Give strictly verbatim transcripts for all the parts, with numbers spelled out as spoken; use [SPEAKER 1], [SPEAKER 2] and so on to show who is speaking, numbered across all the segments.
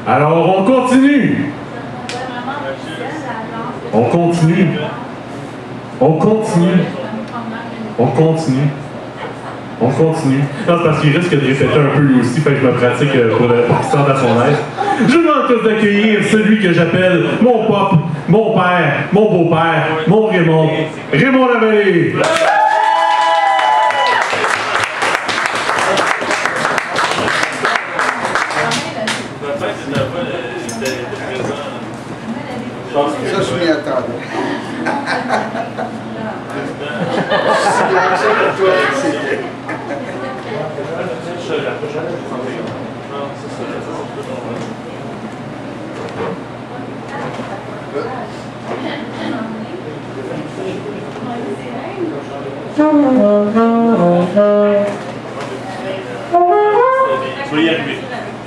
[SPEAKER 1] Alors, on continue. On continue. On continue. On continue. On continue. Non, c'est parce qu'il risque de répéter un peu lui aussi, fait que je me pratique pour le partir à son aise. Je vous demande tous d'accueillir celui que j'appelle mon pop, mon père, mon beau-père, mon Raymond, Raymond Lavallée.
[SPEAKER 2] Ça, je m'y attendais.
[SPEAKER 1] Tu vas y arriver.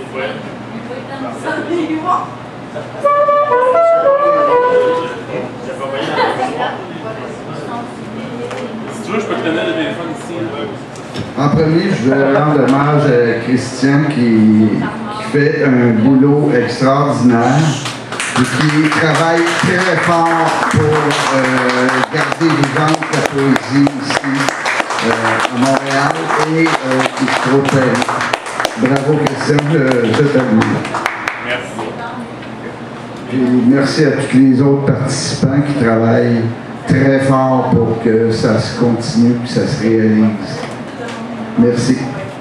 [SPEAKER 1] Si tu veux, je peux te donner le téléphone ici.
[SPEAKER 2] En premier, je veux rendre hommage à Christian qui, qui fait un boulot extraordinaire et qui travaille très fort pour euh, garder vivante la poésie ici euh, à Montréal et euh, Bistrot Paris. Bravo Christian, je, je t'admire.
[SPEAKER 1] Merci.
[SPEAKER 2] Puis merci à tous les autres participants qui travaillent très fort pour que ça se continue et que ça se réalise. Merci.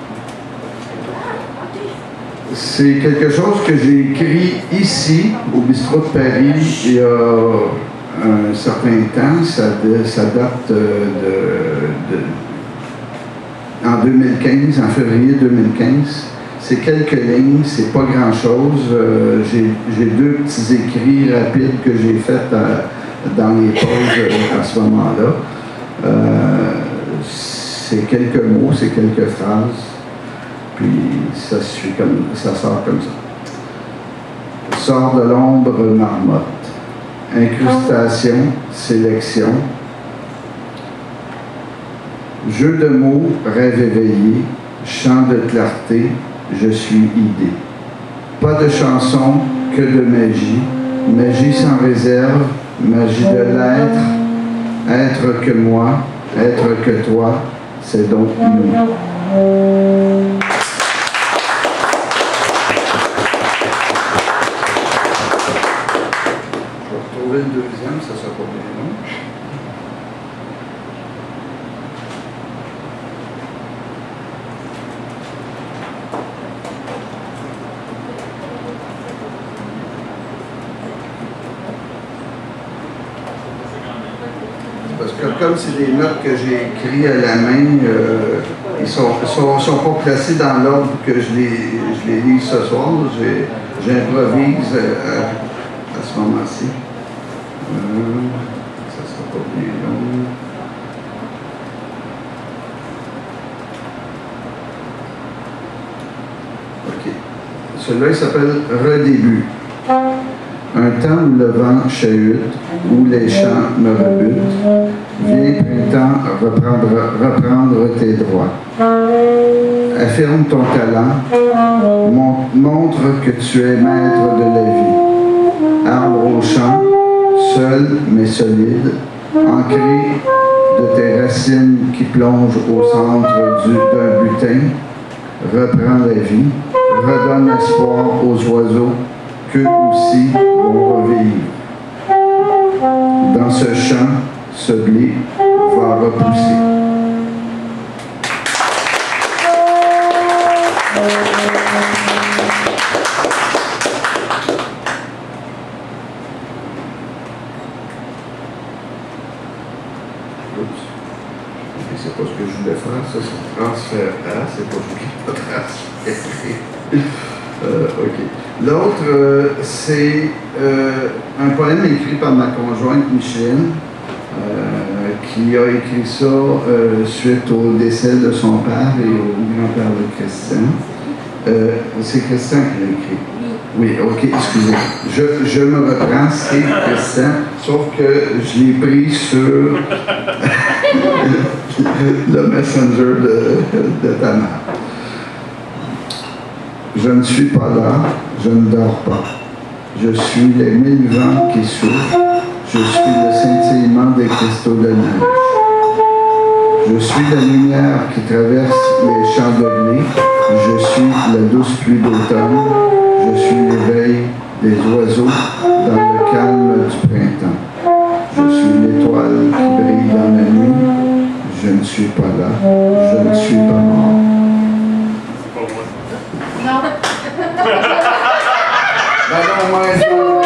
[SPEAKER 2] C'est quelque chose que j'ai écrit ici, au Bistrot de Paris, il y a un certain temps. Ça, ça date de, de, de, en deux mille quinze, en février deux mille quinze. C'est quelques lignes, c'est pas grand-chose. Euh, j'ai deux petits écrits rapides que j'ai faits dans les pauses à ce moment-là. Euh, c'est quelques mots, c'est quelques phrases, puis ça suit comme ça sort comme ça. Sort de l'ombre marmotte. Incrustation, sélection. Jeu de mots, rêve éveillé. Chant de clarté, je suis idée. Pas de chanson, que de magie. Magie sans réserve, magie de l'être. Être que moi, être que toi, c'est donc nous. Je vais retrouver le deuxième, ça sera pas bien long. Parce que comme c'est des notes que j'ai écrites à la main, euh, ils ne sont, sont, sont pas placés dans l'ordre que je les, je les lis ce soir. J'improvise à, à ce moment-ci. Euh, ça ne sera pas bien long. OK. Celui-là, il s'appelle Redébut. Un temps où le vent chahute, où les champs me rebutent, viens printemps reprendre, reprendre tes droits. Affirme ton talent, montre que tu es maître de la vie. Arbre au champ, seul mais solide, ancré de tes racines qui plongent au centre d'un butin, reprends la vie, redonne espoir aux oiseaux, qu'eux aussi vont revivre. Dans ce champ, ce blé va repousser. Oups. C'est pas ce que je voulais faire, ça c'est transfert A, c'est pas ce que je voulais transférer. Euh, OK. L'autre, euh, c'est euh, un poème écrit par ma conjointe Micheline, euh, qui a écrit ça euh, suite au décès de son père et au grand-père de Christian. Euh, c'est Christian qui l'a écrit. Oui, OK, excusez. Je, je me reprends, c'est Christian, sauf que je l'ai pris sur le messenger de, de ta mère. Je ne suis pas là, je ne dors pas. Je suis les mille vents qui soufflent. Je suis le scintillement des cristaux de neige. Je suis la lumière qui traverse les champs de blé. Je suis la douce pluie d'automne. Je suis l'éveil des oiseaux dans le calme du printemps. Je suis l'étoile qui brille dans la nuit. Je ne suis pas là. Je ne suis pas mort.
[SPEAKER 3] Non.
[SPEAKER 2] Ben non, moi, je...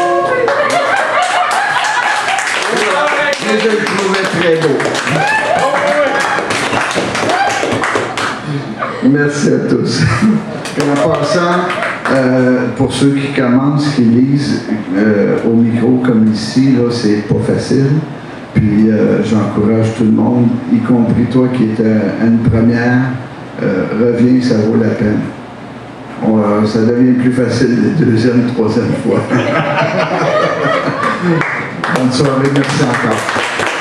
[SPEAKER 2] Mais je le trouvais très beau. Merci à tous. Et en passant, euh, pour ceux qui commencent, qui lisent euh, au micro comme ici, là, c'est pas facile. Puis euh, j'encourage tout le monde, y compris toi qui étais à une première, euh, reviens, ça vaut la peine. On, euh, ça devient plus facile les deuxième, troisième fois. Bonne soirée, merci encore.